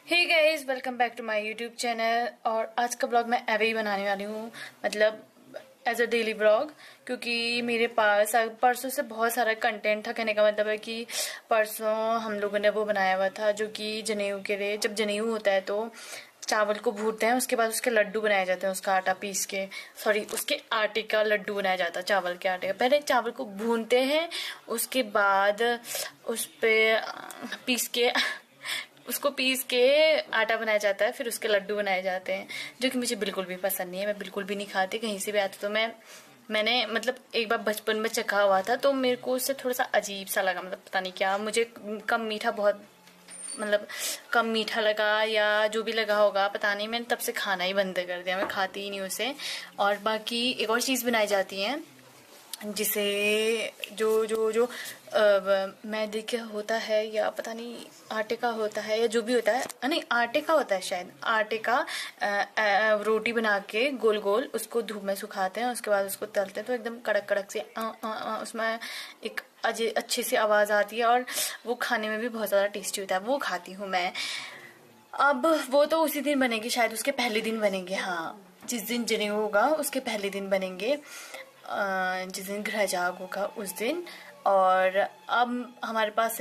Hey guys, welcome back to my YouTube channel. और आज का ब्लॉग मैं ऐसे ही बनाने वाली हूँ, मतलब एज अ डेली ब्लॉग, क्योंकि मेरे पास परसों से बहुत सारा कंटेंट था। कहने का मतलब है कि परसों हम लोगों ने वो बनाया हुआ था जो कि जनेऊ के लिए, जब जनेऊ होता है तो चावल को भूनते हैं, उसके बाद उसके लड्डू बनाए जाते हैं, उसका आटा पीस के, सॉरी उसके आटे का लड्डू बनाया जाता है चावल के आटे का। पहले चावल को भूनते हैं, उसके बाद उस पे उसको पीस के आटा बनाया जाता है, फिर उसके लड्डू बनाए जाते हैं, जो कि मुझे बिल्कुल भी पसंद नहीं है। मैं बिल्कुल भी नहीं खाती, कहीं से भी आता तो मैंने मतलब एक बार बचपन में चखा हुआ था तो मेरे को उससे थोड़ा सा अजीब सा लगा, मतलब पता नहीं क्या, मुझे कम मीठा बहुत मतलब कम मीठा लगा या जो भी लगा होगा पता नहीं, मैंने तब से खाना ही बंद कर दिया, मैं खाती ही नहीं उसे। और बाकी एक और चीज़ बनाई जाती है जिसे जो जो जो मैदे का होता है या पता नहीं आटे का होता है या जो भी होता है, नहीं आटे का होता है शायद, आटे का रोटी बना के गोल गोल उसको धूप में सुखाते हैं, उसके बाद उसको तलते हैं तो एकदम कड़क कड़क से उसमें एक अच्छी सी आवाज़ आती है और वो खाने में भी बहुत ज़्यादा टेस्टी होता है। वो खाती हूँ मैं। अब वो तो उसी दिन बनेगी, शायद उसके पहले दिन बनेंगे। हाँ, जिस दिन जनेऊ होगा उसके पहले दिन बनेंगे, जिस दिन ग्रह जाग होगा उस दिन। और अब हमारे पास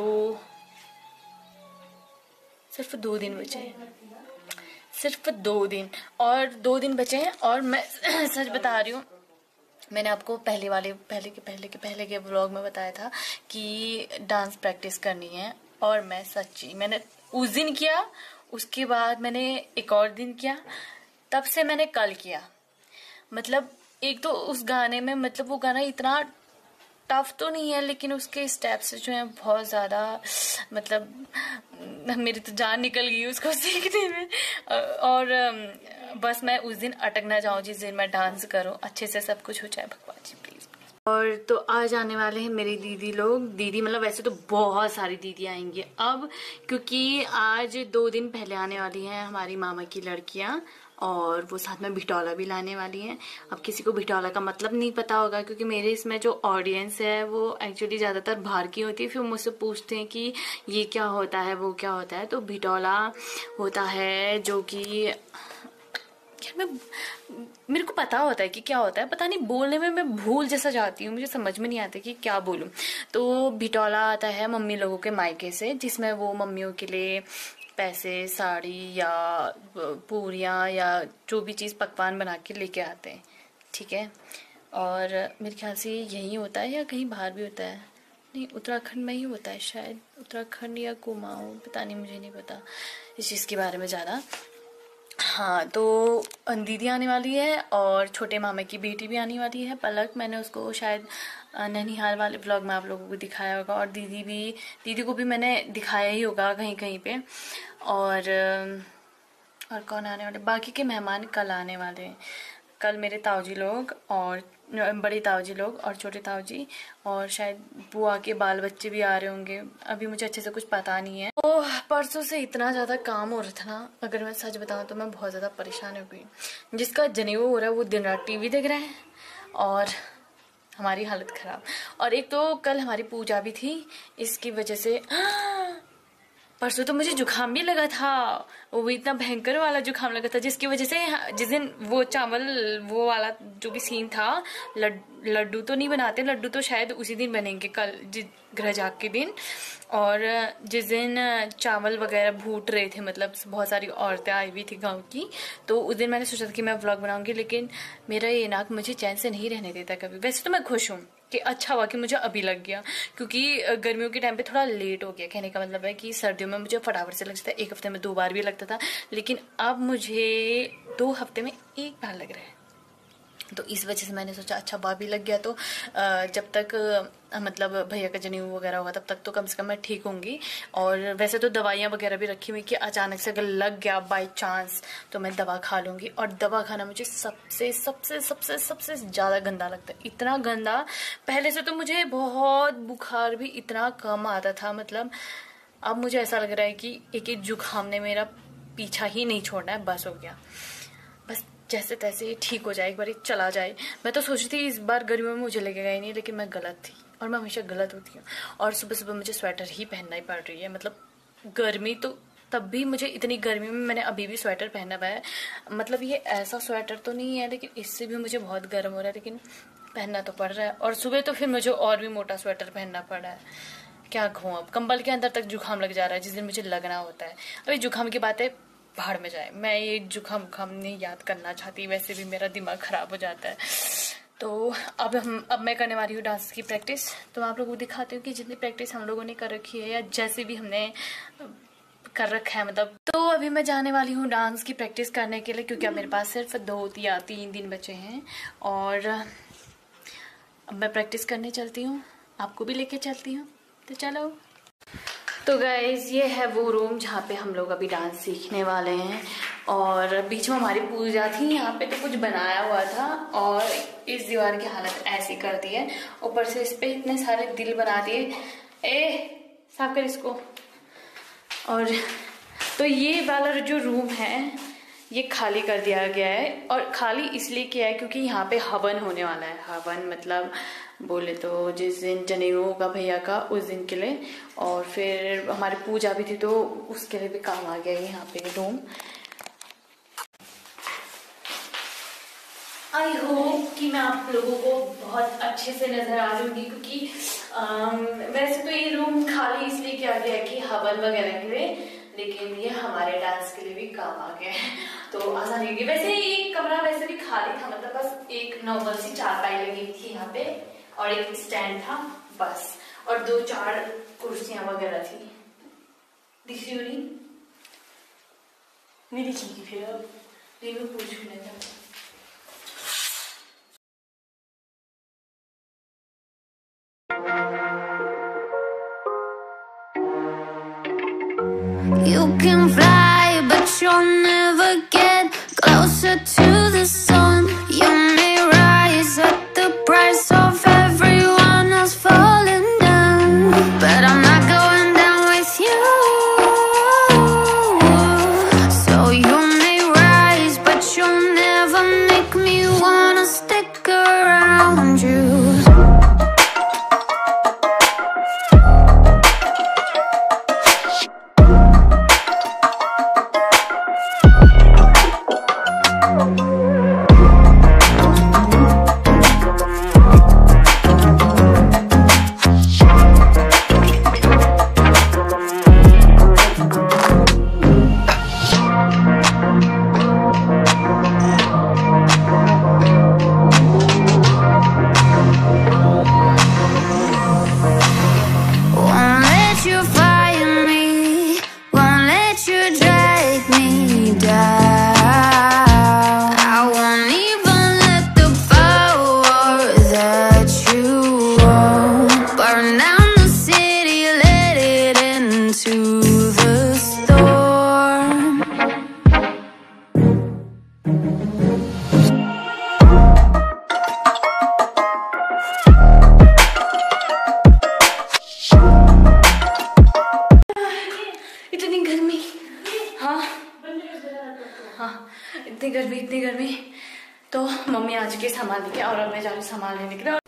सिर्फ दो दिन बचे हैं, सिर्फ 2 दिन, और 2 दिन बचे हैं। और मैं सच बता रही हूँ, मैंने आपको पहले के व्लॉग में बताया था कि डांस प्रैक्टिस करनी है, और मैंने उस दिन किया, उसके बाद मैंने एक और दिन किया, तब से मैंने कल किया। मतलब एक तो उस गाने में, मतलब वो गाना इतना टफ तो नहीं है लेकिन उसके स्टेप्स जो हैं बहुत ज़्यादा, मतलब मेरी तो जान निकल गई उसको सीखने में। और बस मैं उस दिन अटक ना जाऊं जिस दिन मैं डांस करूं, अच्छे से सब कुछ हो जाए, भगवान जी प्लीज। और तो आज आने वाले हैं मेरी दीदी लोग, दीदी मतलब वैसे तो बहुत सारी दीदी आएंगी अब, क्योंकि आज 2 दिन पहले आने वाली हैं हमारी मामा की लड़कियां, और वो साथ में भिटौला भी लाने वाली हैं। अब किसी को भिटौला का मतलब नहीं पता होगा, क्योंकि मेरे इसमें जो ऑडियंस है वो एक्चुअली ज़्यादातर बाहर की होती है, फिर मुझसे पूछते हैं कि ये क्या होता है वो क्या होता है। तो भिटौला होता है जो कि मैं मेरे को पता होता है कि क्या होता है, पता नहीं बोलने में मैं भूल जैसा जाती हूँ, मुझे समझ में नहीं आता कि क्या बोलूँ। तो भिटौला आता है मम्मी लोगों के मायके से, जिसमें वो मम्मियों के लिए पैसे, साड़ी या पूरियाँ या जो भी चीज़ पकवान बना के लेके आते हैं, ठीक है। और मेरे ख्याल से यही होता है या कहीं बाहर भी होता है, नहीं उत्तराखंड में ही होता है शायद, उत्तराखंड या कुमाऊँ, पता नहीं, मुझे नहीं पता इस चीज़ के बारे में ज़्यादा। हाँ, तो दीदी आने वाली है और छोटे मामा की बेटी भी आने वाली है, पलक। मैंने उसको शायद नैनीहाल वाले ब्लॉग में आप लोगों को दिखाया होगा, और दीदी को भी मैंने दिखाया ही होगा कहीं कहीं पे। और कौन आने वाले, बाकी के मेहमान कल आने वाले हैं। कल मेरे ताऊजी लोग और बड़ी ताऊजी लोग और छोटे ताऊजी, और शायद बुआ के बाल बच्चे भी आ रहे होंगे, अभी मुझे अच्छे से कुछ पता नहीं है। तो परसों से इतना ज़्यादा काम हो रहा था ना, अगर मैं सच बताऊं तो मैं बहुत ज़्यादा परेशान हो गई। जिसका जनेऊ हो रहा है वो दिन रात टीवी देख रहे हैं और हमारी हालत ख़राब। और एक तो कल हमारी पूजा भी थी, इसकी वजह से परसों तो मुझे जुकाम भी लगा था, वो भी इतना भयंकर वाला जुकाम लगा था, जिसकी वजह से जिस दिन वो चावल वो वाला जो भी सीन था, लड्डू तो नहीं बनाते, लड्डू तो शायद उसी दिन बनेंगे, कल ग्रह जाग के दिन। और जिस दिन चावल वगैरह भूट रहे थे, मतलब बहुत सारी औरतें आई हुई थी गांव की, तो उस दिन मैंने सोचा था कि मैं व्लॉग बनाऊंगी, लेकिन मेरा ये नाक मुझे चैन से नहीं रहने देता कभी। वैसे तो मैं खुश हूँ कि अच्छा हुआ कि मुझे अभी लग गया, क्योंकि गर्मियों के टाइम पे थोड़ा लेट हो गया। कहने का मतलब है कि सर्दियों में मुझे फटाफट से लग जाता है, 1 हफ्ते में 2 बार भी लगता था, लेकिन अब मुझे 2 हफ्ते में 1 बार लग रहा है। तो इस वजह से मैंने सोचा अच्छा भाभी लग गया तो जब तक मतलब भैया का जनेऊ वगैरह होगा तब तक तो कम से कम मैं ठीक होंगी। और वैसे तो दवाइयाँ वगैरह भी रखी हुई कि अचानक से अगर लग गया बाय चांस तो मैं दवा खा लूँगी। और दवा खाना मुझे सबसे सबसे सबसे सबसे ज़्यादा गंदा लगता है, इतना गंदा। पहले से तो मुझे बहुत बुखार भी इतना कम आता था, मतलब अब मुझे ऐसा लग रहा है कि एक एक जुकाम ने मेरा पीछा ही नहीं छोड़ना है, बस हो गया, बस जैसे तैसे ठीक हो जाए, एक बार चला जाए। मैं तो सोच रही थी इस बार गर्मियों में मुझे लगेगा ही नहीं, लेकिन मैं गलत थी, और मैं हमेशा गलत होती हूँ। और सुबह सुबह मुझे स्वेटर ही पहनना ही पड़ रही है, मतलब गर्मी तो तब भी मुझे इतनी गर्मी में मैंने अभी भी स्वेटर पहना हुआ है। मतलब ये ऐसा स्वेटर तो नहीं है, लेकिन इससे भी मुझे बहुत गर्म हो रहा है, लेकिन पहनना तो पड़ रहा है। और सुबह तो फिर मुझे और भी मोटा स्वेटर पहनना पड़ा है। क्या कहूँ, अब कंबल के अंदर तक जुकाम लग जा रहा है जिस दिन मुझे लगना होता है। अभी जुकाम की बात है, भाड़ में जाए, मैं ये जुकाम नहीं याद करना चाहती, वैसे भी मेरा दिमाग खराब हो जाता है। तो अब मैं करने वाली हूँ डांस की प्रैक्टिस। तो मैं आप लोगों को दिखाती हूँ कि जितनी प्रैक्टिस हम लोगों ने कर रखी है या जैसे भी हमने कर रखा है, मतलब। तो अभी मैं जाने वाली हूँ डांस की प्रैक्टिस करने के लिए, क्योंकि अब मेरे पास सिर्फ 2 या 3 दिन बचे हैं। और अब मैं प्रैक्टिस करने चलती हूँ, आपको भी लेके चलती हूँ, तो चलो। तो गाइज ये है वो रूम जहाँ पे हम लोग अभी डांस सीखने वाले हैं। और बीच में हमारी पूजा थी, यहाँ पे तो कुछ बनाया हुआ था और इस दीवार की हालत ऐसी कर दी है। ऊपर से इस पे इतने सारे दिल बना दिए। साफ कर इसको। और तो ये वाला जो रूम है ये खाली कर दिया गया है, और खाली इसलिए किया है क्योंकि यहाँ पे हवन होने वाला है। हवन मतलब बोले तो जिस दिन जनेऊ होगा भैया का, उस दिन के लिए। और फिर हमारी पूजा भी थी, तो उसके लिए भी काम आ गया है यहाँ पे रूम। आई होप कि मैं आप लोगों को बहुत अच्छे से नजर आ रही हूँ, क्योंकि वैसे तो ये रूम खाली इसलिए किया गया है कि हवन वगैरह के लिए, लेकिन ये हमारे डांस के लिए भी काम आ गया है, तो आसानी होगी। वैसे ये कमरा वैसे भी खाली था, मतलब बस एक नॉर्मल सी चारपाई लगी थी यहाँ पे और एक स्टैंड था बस, और 2-4 कुर्सियां वगैरह थी। दिख रही हो नहीं दिखेगी फिर, अब मैं पूछ भी नहीं। You can fly, but you'll never get closer to the sun. You may rise at the price of everyone else falling down, but I'm not going down with you. So you may rise, but you'll never make me wanna stick around you. इतनी गर्मी। तो mummy आ चुकी है सामान लेके, और अब मैं जा रही हूँ सामान लेने के लिए।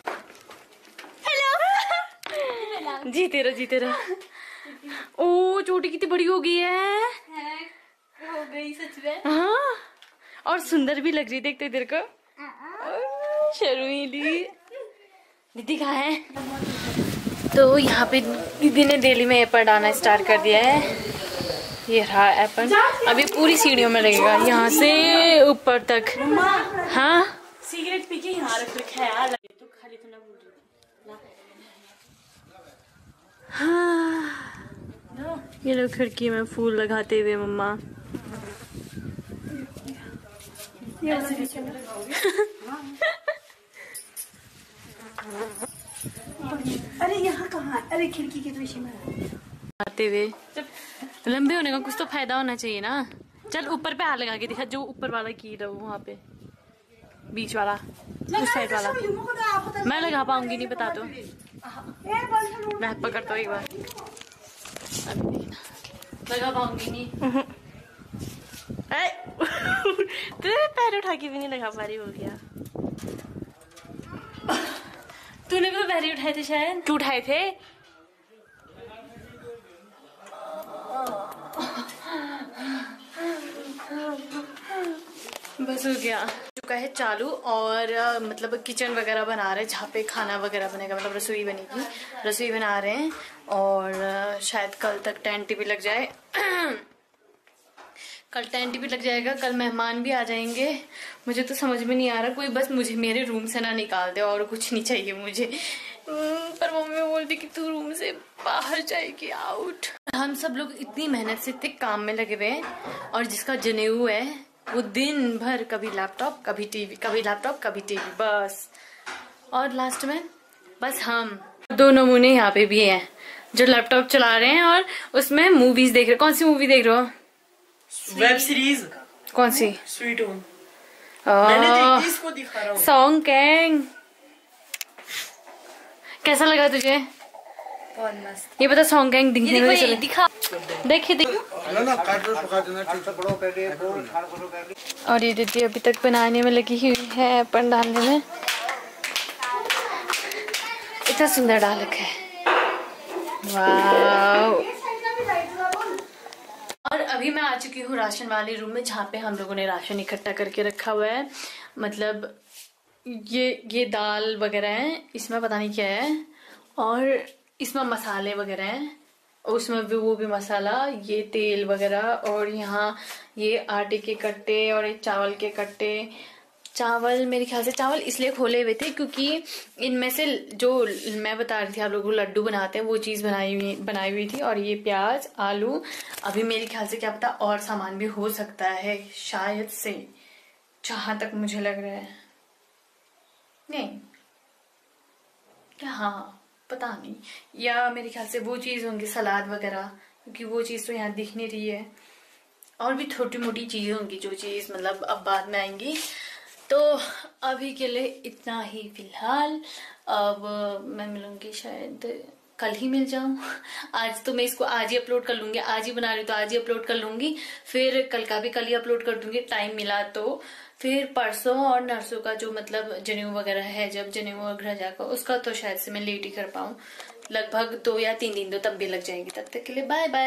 हेलो जीते रहो। ओ चोटी कितनी बड़ी हो गई है। हो गई सच में। हाँ, और सुंदर भी लग रही, देखते इधर को। शर्मीली दीदी कहाँ है? तो यहाँ पे दीदी ने डेली में एप्पल डालना स्टार्ट कर दिया है। ये रहा एप्पल, अभी पूरी सीढ़ियों में लगेगा यहाँ से ऊपर तक। हाँ सिगरेट पी के यहाँ रख रखा है यार, तो खाली तो ना भूल रही। हाँ ये लोग खिड़की में फूल लगाते हुए मम्मा। अरे यहाँ कहाँ? अरे खिड़की के पीछे में आते हुए। लंबे होने का कुछ तो फायदा होना चाहिए ना। चल ऊपर पे हाथ लगा के दिखा, जो ऊपर वाला की रहा वहाँ पे, बीच वाला, उस साइड वाला। मैं लगा पाऊंगी नहीं, बता दो। मैं पकड़ता हूँ एक बार, लगा पाऊंगी नहीं। तेरे पैर उठा के भी नहीं लगा पा रही, हो गया। तूने भी पैर उठाए थे शायद। क्यों उठाए थे? बस हो गया, चुका है चालू। और मतलब किचन वगैरह बना रहे हैं, जहाँ पे खाना वगैरह बनेगा, मतलब रसोई बनेगी, रसोई बना रहे हैं। और शायद कल तक टेंट भी लग जाए। कल टेंट भी लग जाएगा, कल मेहमान भी आ जाएंगे। मुझे तो समझ में नहीं आ रहा, कोई बस मुझे मेरे रूम से ना निकाल दे, और कुछ नहीं चाहिए मुझे। पर मम्मी बोलती कि तू रूम से बाहर जाएगी, आउट। हम सब लोग इतनी मेहनत से इतने काम में लगे हुए हैं, और जिसका जनेऊ है वो दिन भर कभी लैपटॉप कभी टीवी, कभी लैपटॉप कभी टीवी, बस। और लास्ट में बस हम दो नमूने यहाँ पे भी हैं जो लैपटॉप चला रहे हैं और उसमें मूवीज देख रहे। कौन सी मूवी देख रहे हो? Web series. कौन सी? Sweet home. मैंने देखी, इसको दिखा रहा हूँ। Song Kang. कैसा लगा तुझे? बहुत मस्त। ये बता, सॉन्ग कैंग दिखने में चले दिखा, देखिए। और ये दीदी अभी तक बनाने में लगी हुई है, अपन डालने में। इतना सुंदर डाल रखा है, वाव। और अभी मैं आ चुकी हूँ राशन वाले रूम में, जहाँ पे हम लोगों ने राशन इकट्ठा करके रखा हुआ है। मतलब ये दाल वगैरह है, इसमें पता नहीं क्या है, और इसमें मसाले वगैरह हैं, उसमें भी वो भी मसाला, ये तेल वगैरह, और यहाँ ये आटे के कट्टे और ये चावल के कट्टे। चावल मेरे ख्याल से चावल इसलिए खोले हुए थे क्योंकि इनमें से जो मैं बता रही थी आप लोगों को लड्डू बनाते हैं, वो चीज़ बनाई हुई थी। और ये प्याज, आलू, अभी मेरे ख्याल से क्या पता और सामान भी हो सकता है शायद से, जहाँ तक मुझे लग रहा है। नहीं, हाँ पता नहीं, या मेरे ख्याल से वो चीज़ होंगी सलाद वगैरह, क्योंकि वो चीज़ तो यहाँ दिख नहीं रही है। और भी छोटी मोटी चीज़ें होंगी जो चीज़ मतलब अब बाद में आएंगी। तो अभी के लिए इतना ही फिलहाल। अब मैं मिलूंगी शायद कल ही मिल जाऊं। आज तो मैं इसको आज ही अपलोड कर लूंगी, आज ही बना रही तो आज ही अपलोड कर लूंगी, फिर कल का भी कल ही अपलोड कर दूंगी, टाइम मिला तो। फिर परसों और नरसों का जो मतलब जनेऊ वगैरह है, जब जनेऊ और घर जाकर उसका तो शायद से मैं लेट ही कर पाऊँ, लगभग 2 या 3 दिन तो तब भी लग जाएंगे। तब तक के लिए बाय बाय।